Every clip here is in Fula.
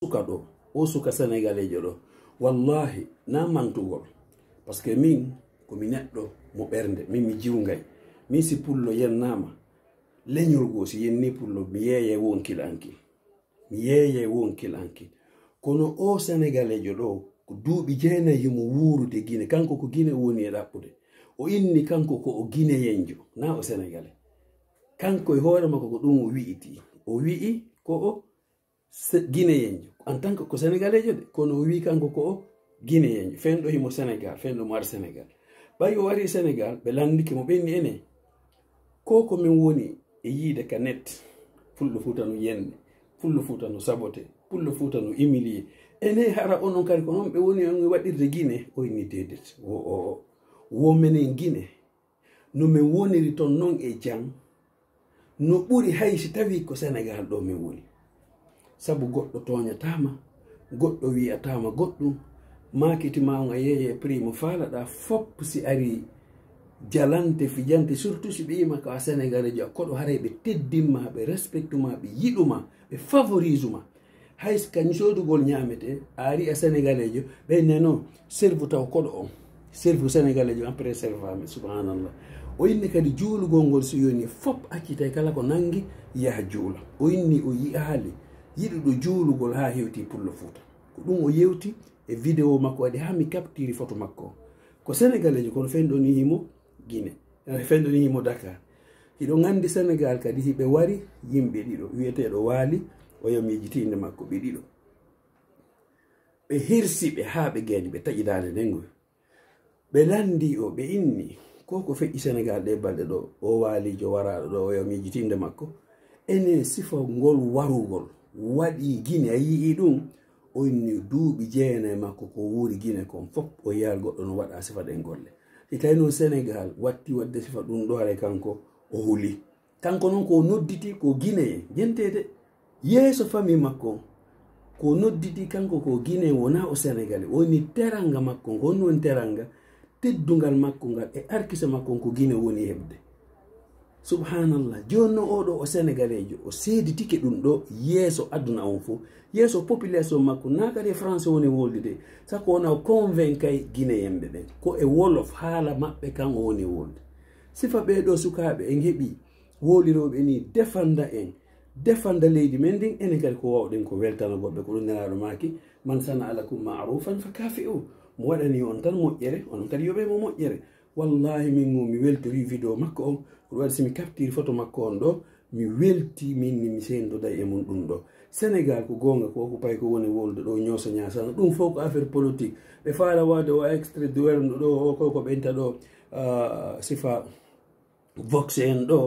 suka ɗo o suka sénégalejo ɗo wallahi na mantugol parce que min komi neɗɗo mo ɓernde min mi jiwgay min si pullo yennama leñol goo si yenni pullo mi yeeye wonkil ankil mi yeeye wonkil ankil kono o sénégalejo ɗo ko duuɓi 9 mo wuurude Guinée kanko ko Guinée woni e ɗaɓɓude o inni kanko ko o guinéyenjo na o sénégalais kanko e hoore makko ko ɗum o wi'iti o wi'i ko o guinéyenjo en tant que ko sénégalejo de kono o wi kanko ko o guinéyenjo fenɗo himo sénégal fenɗo mo ar sénégal ɓayi o wari sénégal ɓe landike mo ɓenni enen ko ko min woni e yiide ka net fullo fuuta no yenne fullo fuuta no sabote fullo fuuta no humilié ene hara onon kadi ko noon ɓe woni on waɗirde Guinée o inni dedet wo menen Guinée no min woniri toon noon e jam no ɓuri hay si tawi ko sénégal ɗo min woni sabu goɗɗo toñatama goɗɗo wiyatama goɗɗum makitima on a yeeye prix mo faalaɗa fop si ari jalante fijante surtout si ɓe yima ko a sénégalais jo koɗo haray ɓe teddinma ɓe respectuma ɓe yiɗuma ɓe favorise ma hay kañ sodugol ñamete a ari a sénégalais jo ɓe neno serve taw koɗo on serve sénégalais jo en préservame subhanallah o inni kadi juulugol ngol so yoni fop accitay kala ko nangi yaha juula o inni o yiyaali yiɗuɗo juulugol ha hewti pullo fuuta ko ɗum o yewti e vidéo makko waɗi ha mi captiri photo makko ko sénégalais jo kono fenɗoni himo Guinée fenɗoni himo Dakar hiɗo gandi sénégal kadi hiɓe wari yimɓe ɗiɗo wiyeteɗo waali o yo mijitinde makko ɓe ɗiɗo ɓe hirsiɓe ha ɓe geeñi ɓe taƴidande ndengoy ɓe landi o ɓe inni ko feƴƴi sénégal ɗe balɗe ɗo o waalijo waraɗo ɗo o yo mijitinde makko ene sifa ngol warugol waɗi Guinée a yii ɗum o inni duuɓi 9 makko ko wuuri Guinée kon fop o yiyal goɗɗo no waɗa sifa ɗen golle si tawi noon sénégal watti wadde sifa ɗum ɗo hare kanko o huli kanko noon ko nodditi ko Guinée jentede yeeso famille makko ko nodditi kanko ko Guinée wona o sénégalais woni teranga makko ko woni teranga teddungal makko ngal e arkisa makko ko Guinée woni hebde subhanallah joni oɗo o sénégalais jo o seeditike ɗum ɗo yeeso aduna on fof yeeso population makko na kadi e français woni woldude sako wona o convaincay guinéyemɓe ɓen ko e wolof haala maɓɓe kan o woni wolde sifa ɓeɗo sukaɓe en heeɓi woliroɓe ni defanda leydi men ndin enen kadi ko wawɗen ko weltano goɓɓe ko ɗum nelaɗo maki man sana alakum marufan fa kafi o mo waɗani on tan moƴƴere onon kadi yoɓemo moƴƴere wallahi min mi weltori vidéo makko on ko waɗi simi captiri photo makko on ɗo mi welti minni mi sendoday e mum ɗum ɗo sénégal ko gonga ko pay ko woni wolde ɗo ñooso ñasano ɗum fof ko affaire politique ɓe faala wade o extrait de werno ɗo ko ɓenta ɗo sifa vox en ɗo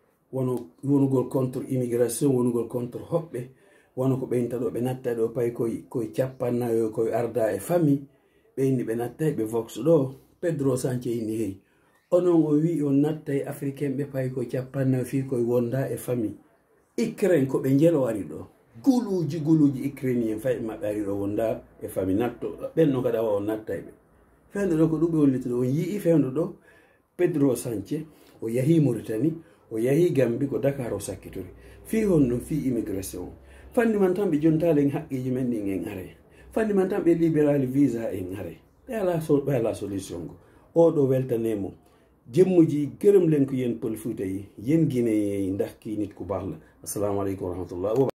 wonugol contre immigration wonugol contre hoɓɓe wono ko ɓenta ɗo ɓe natta ɗo pay koye capannayo koye arda e famille ɓe inni ɓe nattay ɓe vox ɗo Pedro Sanchez inni hey onon o wi on nattay africain ɓe pay koye capannayo fi koye wonda e famille Ukraine ko ɓe jelo ari ɗo guluji ukrainien fay maɓɓe ari ɗo wonda e famille natto ɓenno kadi awa on nattay ɓe fewndo ɗo ko ɗum ɓe holliti ɗo on yii fewndo ɗo Pedro Sanchez o yahi Mauritanie o yahi Gambie ko Dakar o sakkitori fi honno fi immigration fanni man tan ɓe jontalen haqqiji men ɗin en are fanni man tan ɓe libéral visa en are ɓe ala solution go oɗo weltanemo jemmuji gërëm leen ko yéen pël Fuuta yi yéen Guinée yi ndax kii nit ku baax la assalamu aleykum wa rahmatullah